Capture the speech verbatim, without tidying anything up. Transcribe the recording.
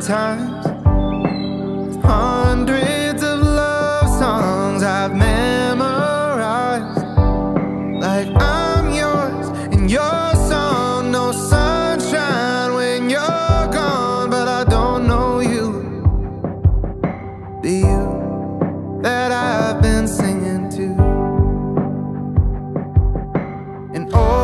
times, hundreds of love songs I've memorized, like I'm yours and your song. No sunshine when you're gone, but I don't know you, the you that I've been singing to. And oh,